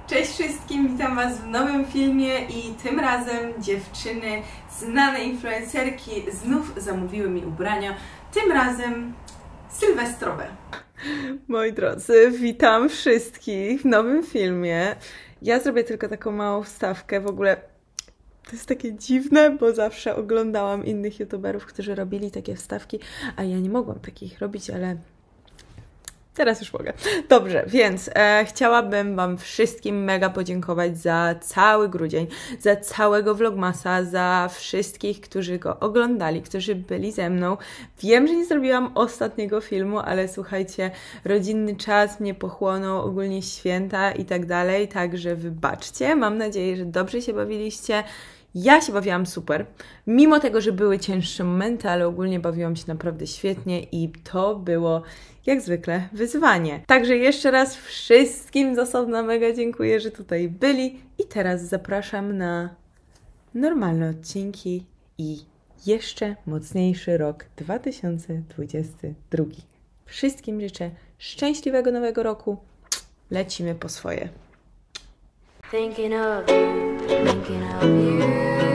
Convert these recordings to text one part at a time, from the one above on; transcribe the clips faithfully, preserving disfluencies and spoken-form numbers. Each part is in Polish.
Cześć wszystkim, witam Was w nowym filmie i tym razem dziewczyny, znane influencerki znów zamówiły mi ubrania, tym razem sylwestrowe. Moi drodzy, witam wszystkich w nowym filmie. Ja zrobię tylko taką małą wstawkę, w ogóle to jest takie dziwne, bo zawsze oglądałam innych youtuberów, którzy robili takie wstawki, a ja nie mogłam takich robić, ale teraz już mogę. Dobrze, więc e, chciałabym Wam wszystkim mega podziękować za cały grudzień, za całego vlogmasa, za wszystkich, którzy go oglądali, którzy byli ze mną. Wiem, że nie zrobiłam ostatniego filmu, ale słuchajcie, rodzinny czas mnie pochłonął, ogólnie święta i tak dalej, także wybaczcie. Mam nadzieję, że dobrze się bawiliście. Ja się bawiłam super, mimo tego, że były cięższe momenty, ale ogólnie bawiłam się naprawdę świetnie i to było jak zwykle wyzwanie. Także jeszcze raz wszystkim z osobna mega dziękuję, że tutaj byli i teraz zapraszam na normalne odcinki i jeszcze mocniejszy rok dwa tysiące dwudziesty drugi. Wszystkim życzę szczęśliwego nowego roku. Lecimy po swoje. Thinking of you, thinking of you.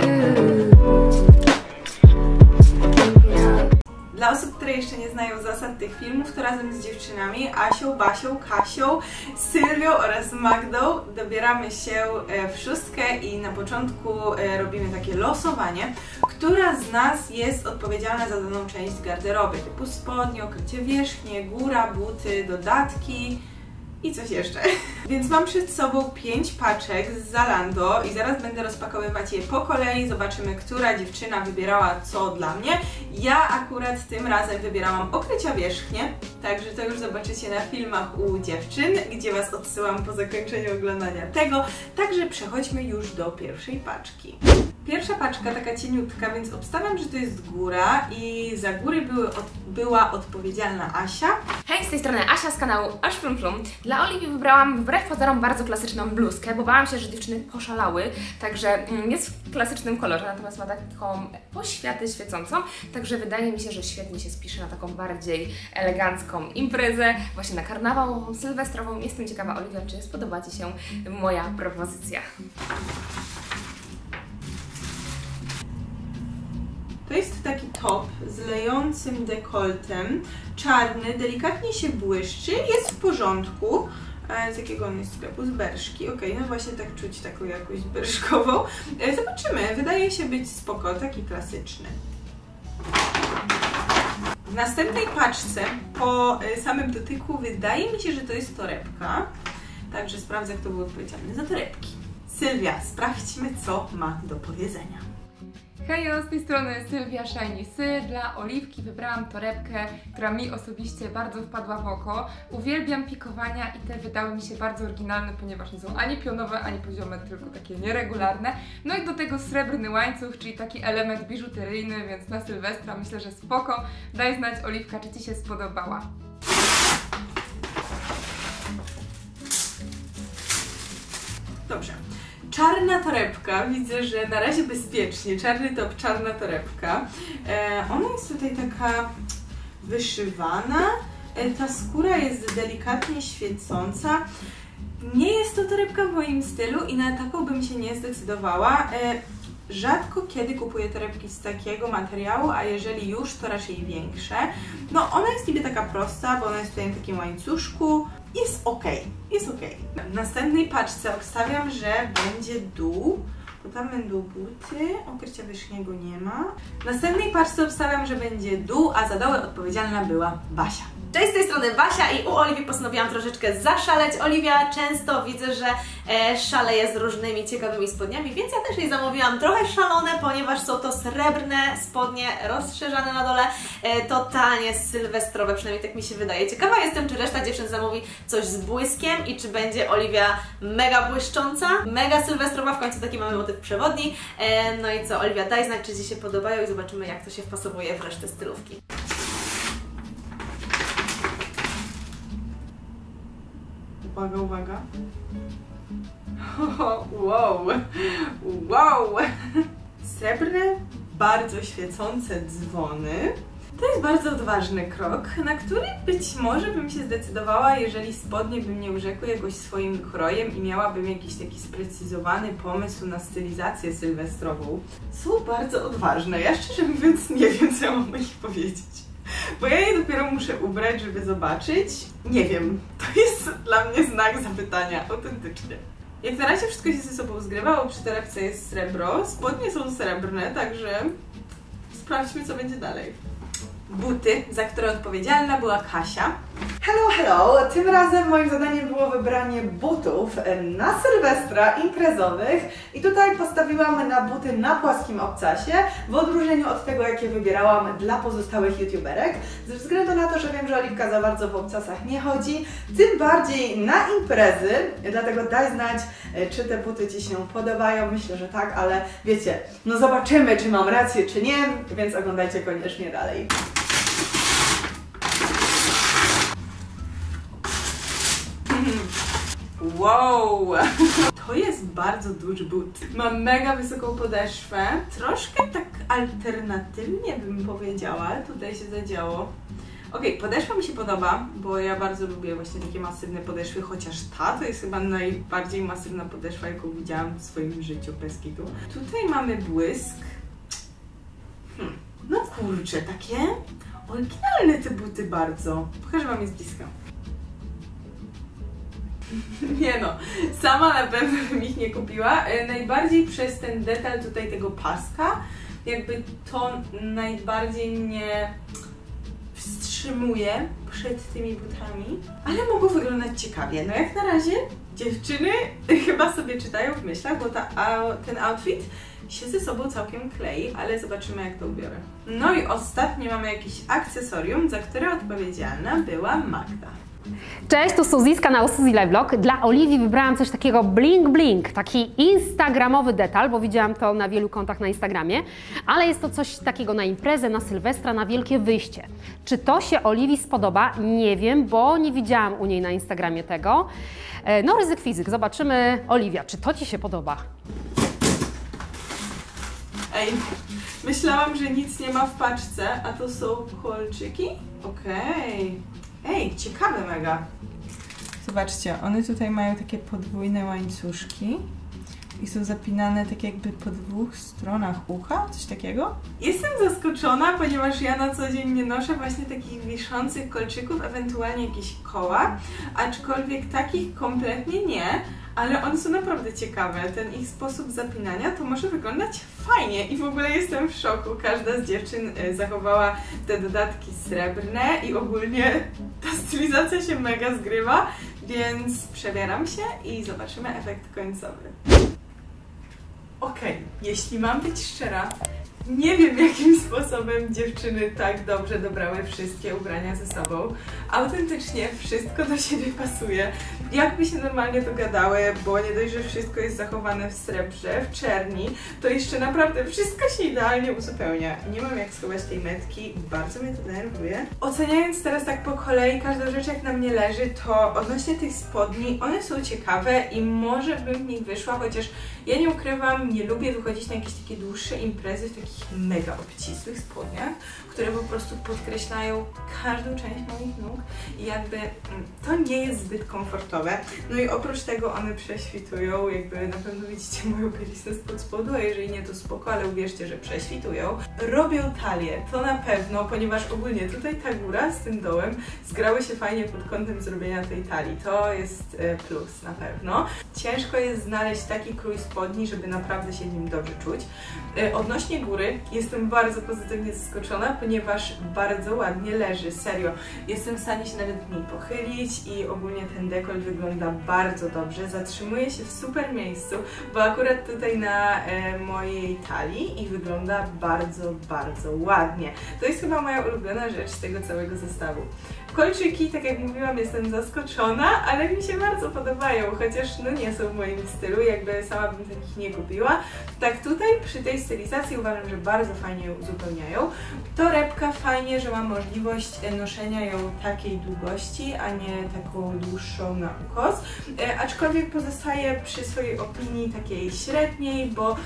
Dla osób, które jeszcze nie znają zasad tych filmów, to razem z dziewczynami Asią, Basią, Kasią, Sylwią oraz Magdą dobieramy się w szóstkę i na początku robimy takie losowanie, która z nas jest odpowiedzialna za daną część garderoby, typu spodnie, okrycie wierzchnie, góra, buty, dodatki i coś jeszcze. Więc mam przed sobą pięć paczek z Zalando i zaraz będę rozpakowywać je po kolei. Zobaczymy, która dziewczyna wybierała co dla mnie. Ja akurat tym razem wybierałam okrycia wierzchnie, także to już zobaczycie na filmach u dziewczyn, gdzie Was odsyłam po zakończeniu oglądania tego. Także przechodźmy już do pierwszej paczki. Pierwsza paczka taka cieniutka, więc obstawiam, że to jest góra i za góry były od, była odpowiedzialna Asia. Hej, z tej strony Asia z kanału Aż Plum Plum. Dla Oliwii wybrałam wbrew pozorom bardzo klasyczną bluzkę, bo bałam się, że dziewczyny poszalały, także jest w klasycznym kolorze, natomiast ma taką poświatę świecącą, także wydaje mi się, że świetnie się spisze na taką bardziej elegancką imprezę, właśnie na karnawałową, sylwestrową. Jestem ciekawa, Oliwia, czy spodoba Ci się moja propozycja. To jest taki top z lejącym dekoltem, czarny, delikatnie się błyszczy, jest w porządku. Z jakiego on jest sklepu? Z Berszki. Ok, no właśnie tak czuć taką jakąś berszkową. Zobaczymy, wydaje się być spoko, taki klasyczny. W następnej paczce po samym dotyku wydaje mi się, że to jest torebka. Także sprawdzę, kto był odpowiedzialny za torebki. Sylwia, sprawdźmy, co ma do powiedzenia. Hejo, z tej strony Sylwia Shiny Sy. Dla Oliwki wybrałam torebkę, która mi osobiście bardzo wpadła w oko. Uwielbiam pikowania i te wydały mi się bardzo oryginalne, ponieważ nie są ani pionowe, ani poziome, tylko takie nieregularne. No i do tego srebrny łańcuch, czyli taki element biżuteryjny, więc na Sylwestra myślę, że spoko. Daj znać, Oliwka, czy Ci się spodobała. Dobrze. Czarna torebka, widzę, że na razie bezpiecznie, czarny top, czarna torebka. E, ona jest tutaj taka wyszywana, e, ta skóra jest delikatnie świecąca. Nie jest to torebka w moim stylu i na taką bym się nie zdecydowała. E, rzadko kiedy kupuję torebki z takiego materiału, a jeżeli już, to raczej większe. No ona jest niby taka prosta, bo ona jest tutaj w takim łańcuszku. Jest ok, jest ok. W następnej paczce obstawiam, że będzie dół, bo tam będą buty, okrycia wierzchniego nie ma. W następnej paczce obstawiam, że będzie dół, a za doły odpowiedzialna była Basia. Cześć, z tej strony Basia i u Oliwii postanowiłam troszeczkę zaszaleć. Oliwia często widzę, że e, szaleje z różnymi ciekawymi spodniami, więc ja też jej zamówiłam trochę szalone, ponieważ są to srebrne spodnie rozszerzane na dole, e, totalnie sylwestrowe, przynajmniej tak mi się wydaje. Ciekawa jestem, czy reszta dziewczyn zamówi coś z błyskiem i czy będzie Oliwia mega błyszcząca, mega sylwestrowa, w końcu taki mamy motyw przewodni. E, no i co, Oliwia, daj znać, czy Ci się podobają i zobaczymy, jak to się wpasowuje w resztę stylówki. Uwaga, uwaga. Oh, wow, wow. Srebrne, bardzo świecące dzwony. To jest bardzo odważny krok, na który być może bym się zdecydowała, jeżeli spodnie by mnie urzekły jakoś swoim krojem i miałabym jakiś taki sprecyzowany pomysł na stylizację sylwestrową. Są bardzo odważne, ja szczerze mówiąc nie wiem, co ja mam o nich powiedzieć. Bo ja je dopiero muszę ubrać, żeby zobaczyć. Nie wiem, to jest dla mnie znak zapytania, autentycznie. Jak na razie wszystko się ze sobą zgrywało, przy torebce jest srebro, spodnie są srebrne, także sprawdźmy, co będzie dalej. Buty, za które odpowiedzialna była Kasia. Hello, hello! Tym razem moim zadaniem było wybranie butów na Sylwestra imprezowych i tutaj postawiłam na buty na płaskim obcasie, w odróżnieniu od tego, jakie wybierałam dla pozostałych youtuberek. Ze względu na to, że wiem, że Oliwka za bardzo w obcasach nie chodzi, tym bardziej na imprezy, dlatego daj znać, czy te buty Ci się podobają. Myślę, że tak, ale wiecie, no zobaczymy, czy mam rację, czy nie, więc oglądajcie koniecznie dalej. Wow! To jest bardzo duży but. Mam mega wysoką podeszwę. Troszkę tak alternatywnie bym powiedziała. Tutaj się zadziało. Okej, okay, podeszwa mi się podoba, bo ja bardzo lubię właśnie takie masywne podeszwy, chociaż ta to jest chyba najbardziej masywna podeszwa, jaką widziałam w swoim życiu, bez kitu. Tutaj mamy błysk. Hmm. No kurczę, takie oryginalne te buty bardzo. Pokażę Wam je z bliska. Nie no, sama na pewno bym ich nie kupiła. E, najbardziej przez ten detal tutaj tego paska, jakby to najbardziej mnie wstrzymuje przed tymi butami, ale mogą wyglądać ciekawie. No jak na razie dziewczyny chyba sobie czytają w myślach, bo ta, a, ten outfit się ze sobą całkiem klei, ale zobaczymy, jak to ubiorę. No i ostatnie mamy jakieś akcesorium, za które odpowiedzialna była Magda. Cześć, tu Suzy z kanału Suzy Live Vlog. Dla Oliwii wybrałam coś takiego bling bling, taki instagramowy detal, bo widziałam to na wielu kontach na Instagramie, ale jest to coś takiego na imprezę, na Sylwestra, na wielkie wyjście. Czy to się Oliwii spodoba? Nie wiem, bo nie widziałam u niej na Instagramie tego. No ryzyk fizyk, zobaczymy. Oliwia, czy to Ci się podoba? Ej, myślałam, że nic nie ma w paczce, a to są kolczyki? Okej. Okay. Ej, ciekawe mega. Zobaczcie, one tutaj mają takie podwójne łańcuszki i są zapinane tak jakby po dwóch stronach ucha, coś takiego. Jestem zaskoczona, ponieważ ja na co dzień nie noszę właśnie takich wiszących kolczyków, ewentualnie jakieś koła, aczkolwiek takich kompletnie nie, ale one są naprawdę ciekawe. Ten ich sposób zapinania to może wyglądać fajnie i w ogóle jestem w szoku. Każda z dziewczyn zachowała te dodatki srebrne i ogólnie ta stylizacja się mega zgrywa, więc przebieram się i zobaczymy efekt końcowy. Okej, okay, jeśli mam być szczera, nie wiem, jakim sposobem dziewczyny tak dobrze dobrały wszystkie ubrania ze sobą. Autentycznie wszystko do siebie pasuje. Jakby się normalnie dogadały, bo nie dość, że wszystko jest zachowane w srebrze, w czerni, to jeszcze naprawdę wszystko się idealnie uzupełnia. Nie mam jak schować tej metki, bardzo mnie to denerwuje. Oceniając teraz tak po kolei każdą rzecz, jak na mnie leży, to odnośnie tych spodni, one są ciekawe i może bym w nich wyszła, chociaż ja nie ukrywam, nie lubię wychodzić na jakieś takie dłuższe imprezy w takich mega obcisłych spodniach, które po prostu podkreślają każdą część moich nóg i jakby to nie jest zbyt komfortowe. No i oprócz tego one prześwitują, jakby na pewno widzicie moją bieliznę spod spodu, a jeżeli nie to spoko, ale uwierzcie, że prześwitują. Robią talię, to na pewno, ponieważ ogólnie tutaj ta góra z tym dołem zgrały się fajnie pod kątem zrobienia tej talii. To jest plus na pewno. Ciężko jest znaleźć taki krój spodni, żeby naprawdę się nim dobrze czuć. Odnośnie góry jestem bardzo pozytywnie zaskoczona, ponieważ bardzo ładnie leży, serio. Jestem w stanie się nawet w niej pochylić i ogólnie ten dekolt wygląda bardzo dobrze. Zatrzymuje się w super miejscu, bo akurat tutaj na e, mojej talii i wygląda bardzo, bardzo ładnie. To jest chyba moja ulubiona rzecz z tego całego zestawu. Kolczyki, tak jak mówiłam, jestem zaskoczona, ale mi się bardzo podobają, chociaż no nie są w moim stylu, jakby sama bym takich nie kupiła. Tak tutaj przy tej stylizacji uważam, że bardzo fajnie ją uzupełniają. Torebka fajnie, że mam możliwość noszenia ją takiej długości, a nie taką dłuższą na ukos, e, aczkolwiek pozostaję przy swojej opinii takiej średniej, bo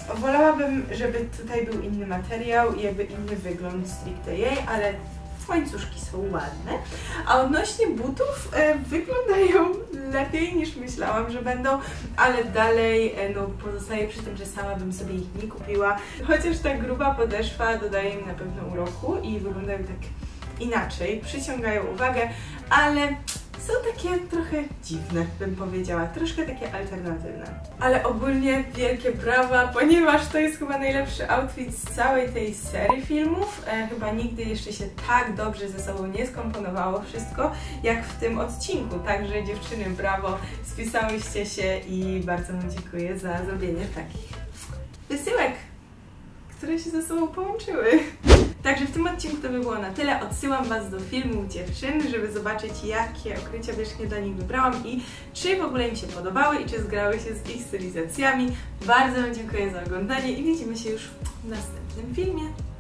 wolałabym, żeby tutaj był inny materiał i jakby inny wygląd stricte jej, ale łańcuszki są ładne. A odnośnie butów e, wyglądają lepiej niż myślałam, że będą, ale dalej e, no, pozostaję przy tym, że sama bym sobie ich nie kupiła. Chociaż ta gruba podeszwa dodaje im na pewno uroku i wyglądają tak inaczej, przyciągają uwagę, ale są takie trochę dziwne, bym powiedziała, troszkę takie alternatywne. Ale ogólnie wielkie brawa, ponieważ to jest chyba najlepszy outfit z całej tej serii filmów. E, chyba nigdy jeszcze się tak dobrze ze sobą nie skomponowało wszystko, jak w tym odcinku. Także dziewczyny, brawo, spisałyście się i bardzo wam dziękuję za zrobienie takich wysyłek, które się ze sobą połączyły. Także w tym odcinku to by było na tyle. Odsyłam was do filmu dziewczyn, żeby zobaczyć, jakie okrycia wierzchnie dla nich wybrałam i czy w ogóle im się podobały i czy zgrały się z ich stylizacjami. Bardzo wam dziękuję za oglądanie i widzimy się już w następnym filmie.